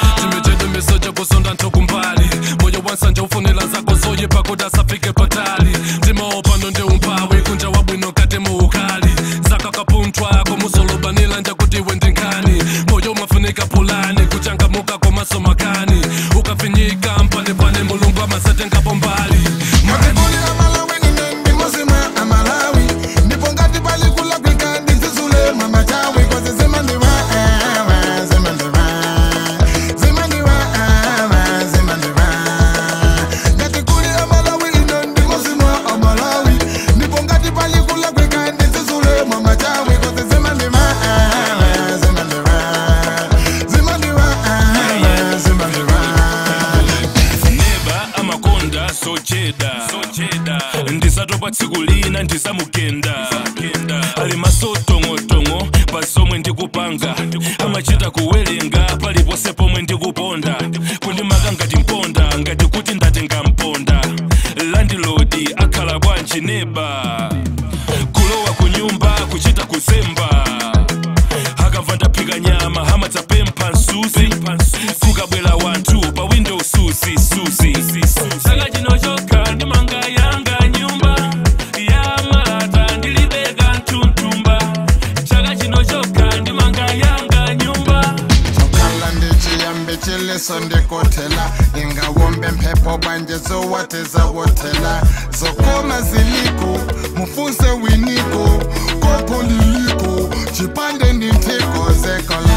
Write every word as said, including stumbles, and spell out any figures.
Chimejede mesoja kusonda ntokumbali moyo wansanje ufunela zako zoye pakuda safike patali Tima opano nde umpawe kunja wabwino kate muukali Zaka kapuntwa kumusolo banila nja kuti wendinkani Moyo mafunika pulani kuchanga muka komaso makani Ukafinyika mpane pane mulungu masate ngapo mbali Makekuli Malawi ninde mozima Malawi Nipo ngati pali kula kwika ndizizule mama chawi Koze zimandiwa zimandiwa zimandiwa zimandiwa Ngati kuli Malawi ninde mozima Malawi Nipo ngati pali kula kwika ndizizule mama chawi Koze zimandiwa zimandiwa zimandiwa zimandiwa Neba amakonda socheda ndisatopa tsikulina ndisamugenda ali masotongotongo pasomwe ndikupanga amachita kuwelenga palipose pomwe ndikuponda kundimaka ngati mponda ngati kuti ndatenga mponda landilodi akhala bwanji neba kulowa kunyumba kuchita kusemba akamva ndaphika nyama hamatsapempha nsusi kukabwela wanthu pa window susi susi saka chino chokha ndimanga yanga nyumba ya malata ndilibeka mtuntumba chaka chino chokha ndimanga yanga nyumba chokhala ndichiyambe chiliso ndikotela ingawombe mphepo banje zowateza wotela zokoma ziliko mufunse winiko kopoliliko chipande nditheko zekola